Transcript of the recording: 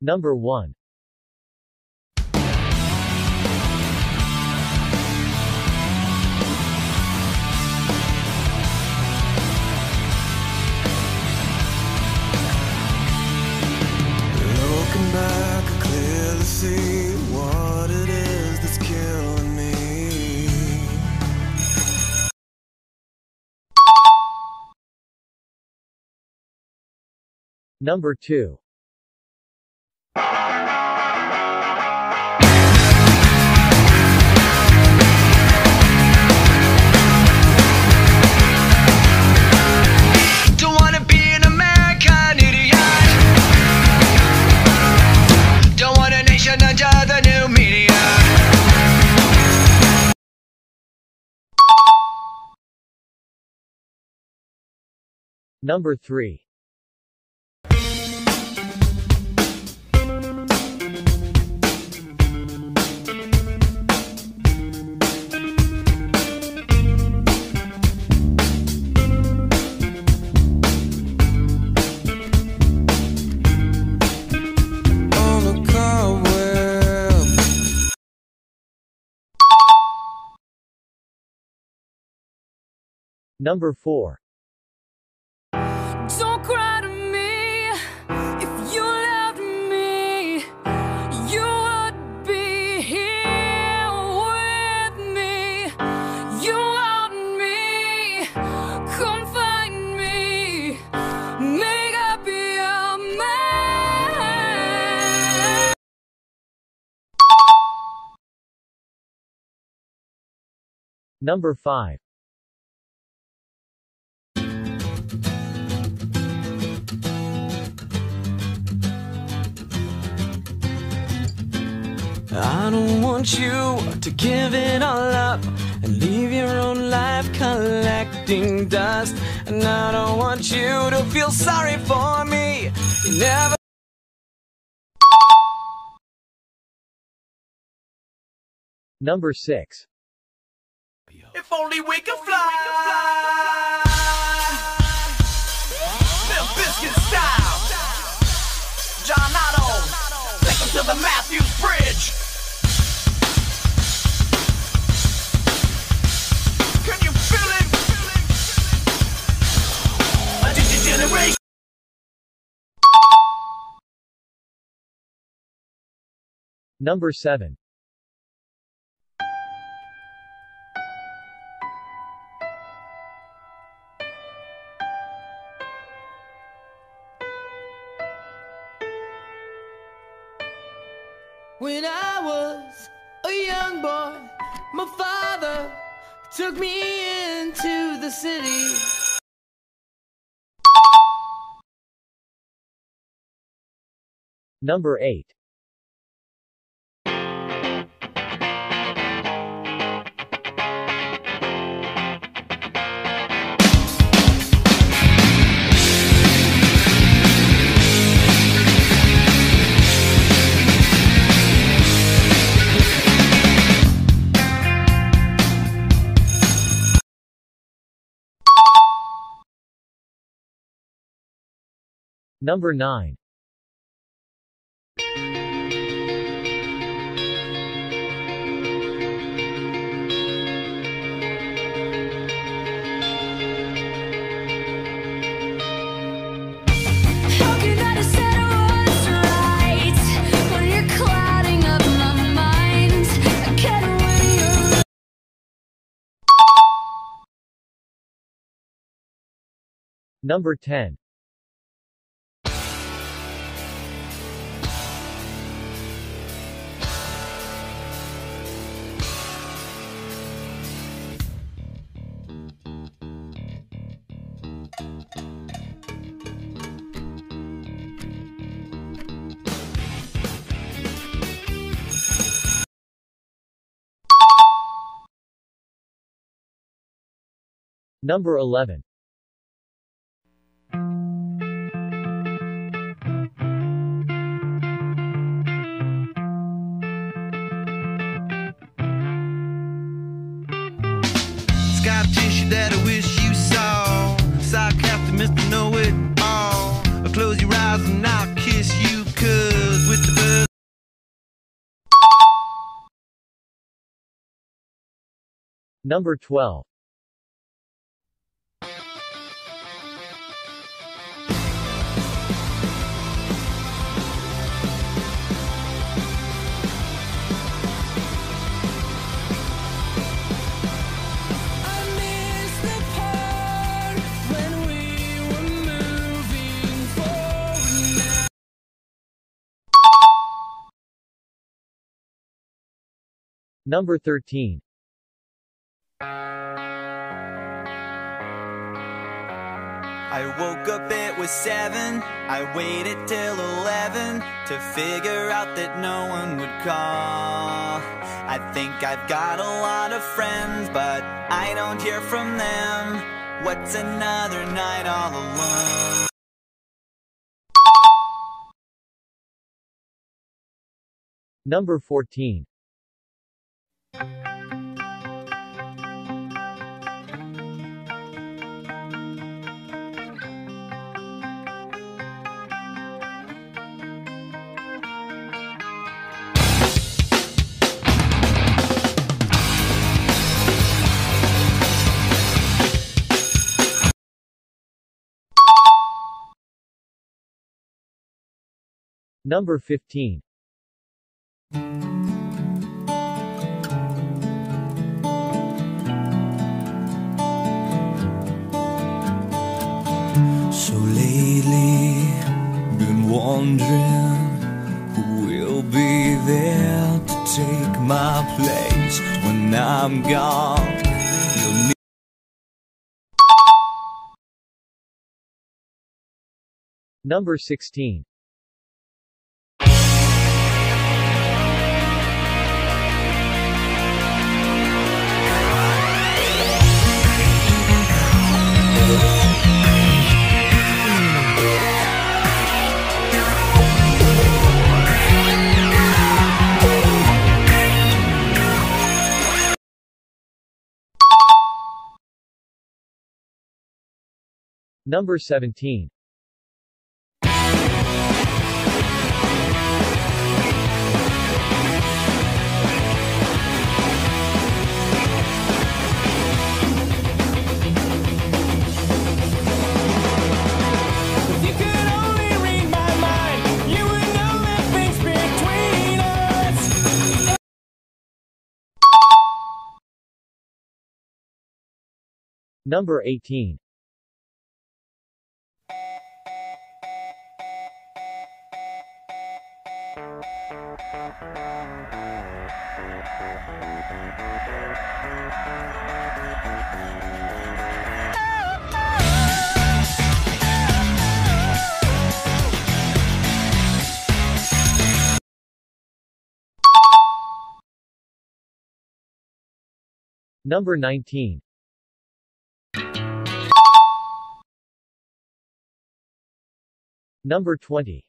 Number 1. Looking back, I clearly see what it is that's killing me. Number 2. Don't wanna be an American idiot. Don't want a nation under the new media. Number 3. On a cobweb. Number 4. Don't cry to me. If you loved me, you would be here with me. You want me, come find me. Make up your mind. Number 5. I don't want you to give it all up and leave your own life collecting dust. And I don't want you to feel sorry for me. You never. Number 6. If only we could fly. Limp Bizkit style. John Otto. Take 'em to the Matthews Bridge. Can you feel it? A generation. Number 7. When I was a young boy, my father took me into the city. Number 8. Number 9. How can I decide what's right when you're clouding up my mind? I can't win. Number 10. Number 11. Scar tissue that I wish you saw. Sarcastic Mr. Know-It-All. Close your eyes and I'll kiss you, 'cause with Number 12. I miss the part when we were moving forward. Number 13. I woke up, it was 7. I waited till 11 to figure out that no one would call. I think I've got a lot of friends, but I don't hear from them. What's another night all alone? Number 14. Number 15. So lately, been wondering who will be there to take my place when I'm gone. You'll need Number 16. Number 17. If you could only read my mind, you would know that things between us. Number 18. Number 19. Number 20.